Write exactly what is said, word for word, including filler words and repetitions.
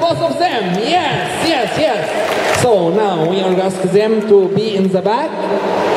both of them. Yes, yes, yes. So now we will ask them to be in the back.